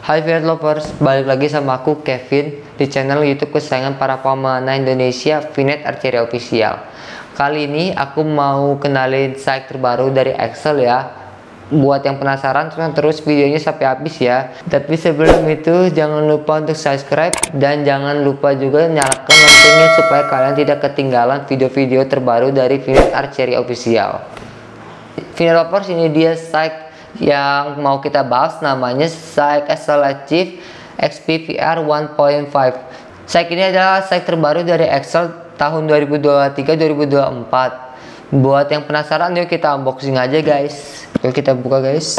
Hai Fiat Lovers, balik lagi sama aku Kevin di channel YouTube kesayangan para pemanah Indonesia, Finet Archery Official. Kali ini aku mau kenalin site terbaru dari Excel ya. Buat yang penasaran terus videonya sampai habis ya. Tapi sebelum itu jangan lupa untuk subscribe dan jangan lupa juga nyalakan loncengnya supaya kalian tidak ketinggalan video-video terbaru dari Finet Archery Official. Finet Lovers, ini dia site yang mau kita bahas, namanya site Excel Achieve XPVR 1.5. Site ini adalah site terbaru dari Excel tahun 2023-2024. Buat yang penasaran, yuk kita unboxing aja guys. Yuk kita buka guys.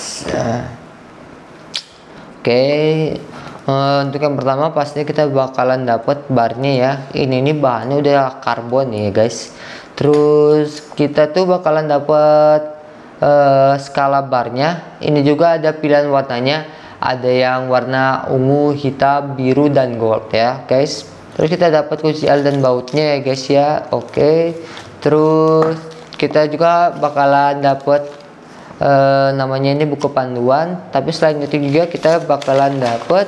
Oke. Untuk yang pertama pastinya kita bakalan dapat barnya ya. Ini bahannya udah karbon ya guys. Terus kita tuh bakalan dapat skala barnya. Ini juga ada pilihan warnanya, ada yang warna ungu, hitam, biru, dan gold ya guys. Terus kita dapat kunci L dan bautnya ya guys ya. Oke. Terus kita juga bakalan dapat namanya ini buku panduan. Tapi selain itu juga kita bakalan dapat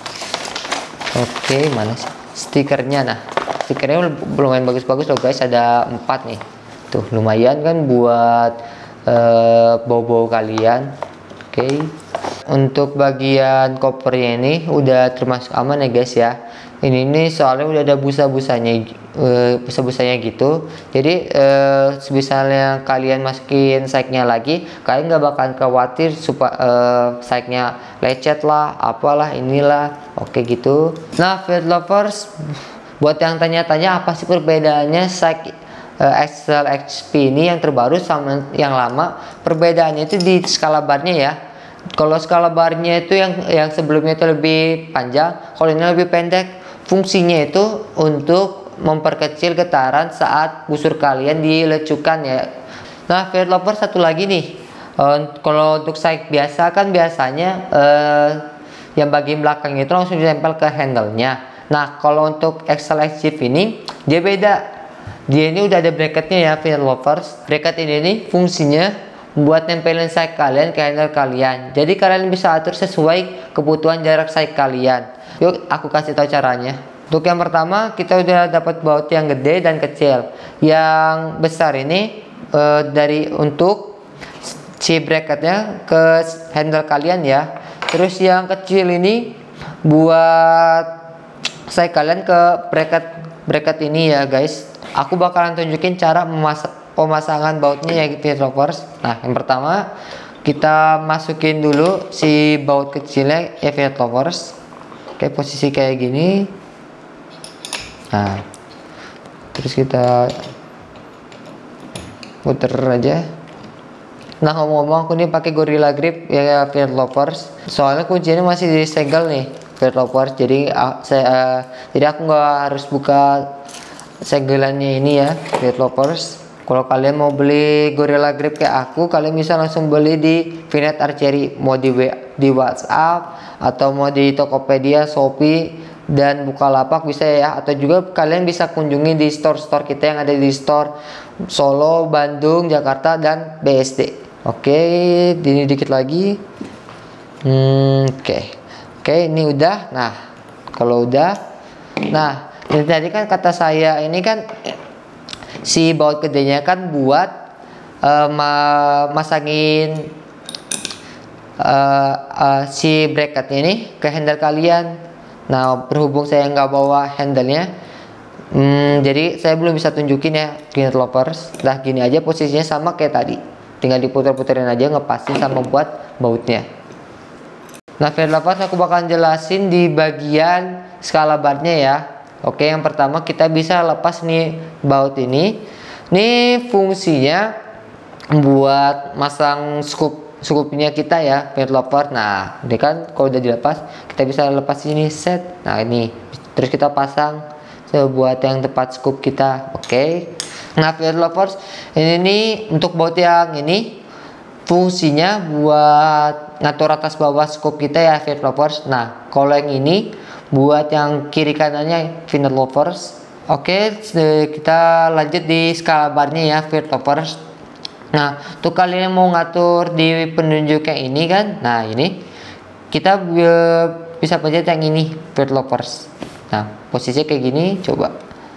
mana sih stikernya. Nah, stikernya lumayan bagus-bagus loh guys, ada 4 nih. Tuh lumayan kan buat bau-bau kalian. Oke. Untuk bagian covernya ini udah termasuk aman ya guys ya. Ini soalnya udah ada busa-busanya gitu. Jadi misalnya kalian masukin site-nya lagi, kalian nggak bakalan khawatir supaya site-nya lecet lah, apalah inilah. Oke gitu. Nah, Fiat Lovers, buat yang tanya-tanya apa sih perbedaannya site Excel XP ini yang terbaru sama yang lama, perbedaannya itu di skala barnya ya. Kalau skala barnya itu yang sebelumnya itu lebih panjang, kalau ini lebih pendek. Fungsinya itu untuk memperkecil getaran saat busur kalian dilecukan ya. Nah, Fiat Lover, satu lagi nih, kalau untuk site biasa kan biasanya yang bagian belakang itu langsung ditempel ke handle-nya. Nah, kalau untuk Excel XP ini dia beda. Dia ini udah ada bracketnya ya Fiat Lovers. Bracket ini nih fungsinya buat nempelin site kalian ke handle kalian. Jadi kalian bisa atur sesuai kebutuhan jarak site kalian. Yuk aku kasih tahu caranya. Untuk yang pertama kita udah dapat baut yang gede dan kecil. Yang besar ini dari untuk si bracketnya ke handle kalian ya. Terus yang kecil ini buat site kalian ke bracket ini ya guys. Aku bakalan tunjukin cara pemasangan bautnya ya Fiat Lovers. Nah, yang pertama kita masukin dulu si baut kecilnya ya Fiat Lovers. Oke, posisi kayak gini. Nah, terus kita puter aja. Nah, ngomong-ngomong aku nih pakai Gorilla Grip ya Fiat Lovers. Soalnya kuncinya masih disegel nih Fiat Lovers. Jadi aku nggak harus buka segelannya ini ya Fiat Lovers. Kalau kalian mau beli Gorilla Grip kayak aku, kalian bisa langsung beli di Finet Archery, mau di WhatsApp atau mau di Tokopedia, Shopee, dan Bukalapak bisa ya. Atau juga kalian bisa kunjungi di store-store kita yang ada di store Solo, Bandung, Jakarta, dan BSD. Oke, ini dikit lagi. Oke, ini udah. Nah, kalau udah, nah ini tadi kan kata saya ini kan si baut gedenya kan buat masangin si bracketnya ini ke handle kalian. Nah, berhubung saya nggak bawa handle-nya, jadi saya belum bisa tunjukin ya Fiat Lovers. Nah, gini aja posisinya sama kayak tadi, tinggal diputer-puterin aja, ngepasin sama buat bautnya. Nah, Fiat Lovers, aku bakalan jelasin di bagian skala barnya ya. Oke, yang pertama kita bisa lepas nih baut ini. Ini fungsinya buat masang scoopnya kita ya Fiat Lover. Nah, ini kan kalau udah dilepas kita bisa lepas ini set. Nah, ini terus kita pasang buat yang tepat scoop kita. Oke. Nah, Fiat Lovers, ini nih untuk baut yang ini fungsinya buat ngatur atas bawah scoop kita ya Fiat Lovers. Nah, kalau yang ini buat yang kiri kanannya Fiat Lovers. Oke, kita lanjut di skala barnya ya Fiat Lovers. Nah, tuh kalian mau ngatur di penunjuknya ini kan. Nah, ini kita bisa pencet yang ini, Feed Lovers. Nah, posisinya kayak gini, coba.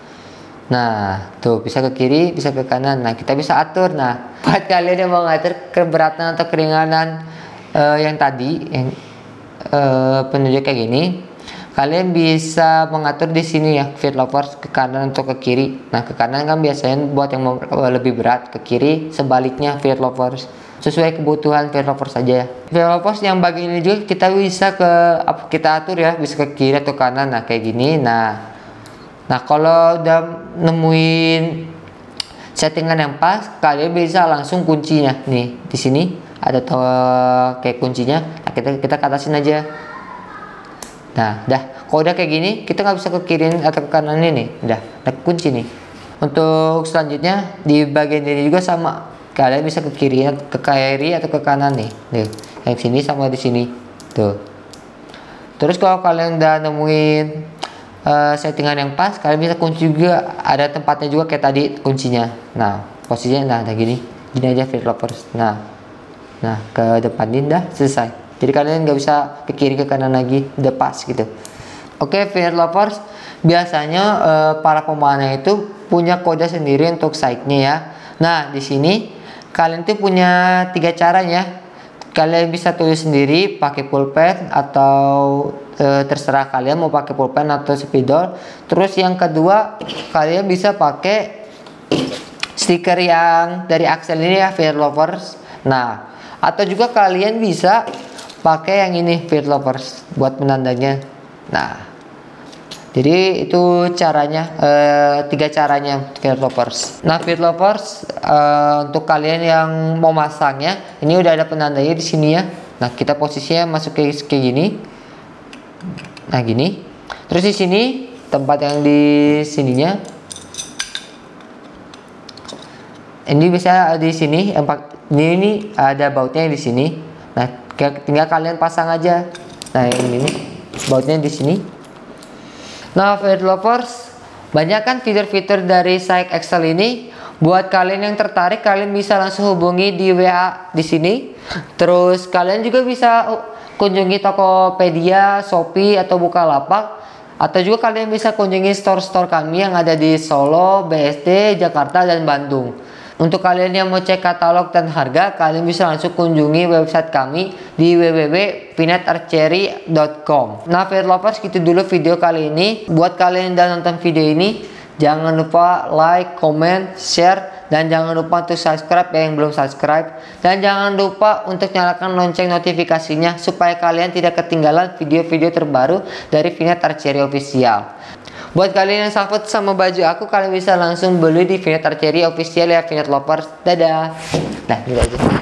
Nah, tuh bisa ke kiri, bisa ke kanan. Nah, kita bisa atur. Nah, buat kalian yang mau ngatur keberatan atau keringanan yang tadi, yang penunjuk kayak gini, kalian bisa mengatur di sini ya, Feed Lovers, ke kanan atau ke kiri. Nah, ke kanan kan biasanya buat yang mau lebih berat, ke kiri sebaliknya Feed Lovers. Sesuai kebutuhan Feed Lovers saja ya. Feed Lovers yang bagian ini juga kita bisa kita atur ya, bisa ke kiri atau kanan. Nah, kayak gini. Nah, kalau udah nemuin settingan yang pas, kalian bisa langsung kuncinya. Nih, di sini ada kayak kuncinya. Nah, kita ke atasin aja. Nah, kalau udah kayak gini, kita nggak bisa ke kiri atau ke kanan ini. Udah kunci nih. Untuk selanjutnya di bagian ini juga sama. Kalian bisa ke kiri atau ke kanan nih. Nih, yang sini sama di sini. Tuh. Terus kalau kalian udah nemuin settingan yang pas, kalian bisa kunci juga. Ada tempatnya juga kayak tadi kuncinya. Nah, posisinya gini aja Feed Lovers. Nah, ke depan ini dah selesai. Jadi kalian nggak bisa ke kiri ke kanan lagi, udah pas gitu. Oke, Feed Lovers, biasanya para pemanah itu punya kode sendiri untuk site-nya ya. Nah, di sini kalian tuh punya 3 caranya. Kalian bisa tulis sendiri pakai pulpen atau terserah kalian mau pakai pulpen atau spidol. Terus yang kedua, kalian bisa pakai stiker yang dari Axel ini ya, Feed Lovers. Nah, atau juga kalian bisa pakai yang ini, Feed Lovers, buat penandanya. Nah, jadi itu caranya, 3 caranya Feed Lovers. Nah, Feed Lovers, untuk kalian yang mau masangnya, ini udah ada penandanya di sini ya. Nah, kita posisinya masuk kayak gini. Nah, gini. Terus di sini tempat yang di sininya. Ini bisa di sini. Ini ada bautnya di sini. Nah, tinggal kalian pasang aja. Nah, ini bautnya di sini. Nah, Feed Lovers, banyak kan fitur-fitur dari site Excel ini. Buat kalian yang tertarik, kalian bisa langsung hubungi di WA di sini. Terus kalian juga bisa kunjungi Tokopedia, Shopee atau Bukalapak. Atau juga kalian bisa kunjungi store-store kami yang ada di Solo, BSD, Jakarta, dan Bandung. Untuk kalian yang mau cek katalog dan harga, kalian bisa langsung kunjungi website kami di www.pinetarchery.com. Nah, Feed Lovers, gitu dulu video kali ini. Buat kalian yang udah nonton video ini, jangan lupa like, comment, share, dan jangan lupa untuk subscribe yang belum subscribe. Dan jangan lupa untuk nyalakan lonceng notifikasinya supaya kalian tidak ketinggalan video-video terbaru dari Pinet Archery Official. Buat kalian yang sangkut sama baju aku, kalian bisa langsung beli di Pinet Archery Official ya, Pinet Lovers. Dadah. Nah, gitu aja.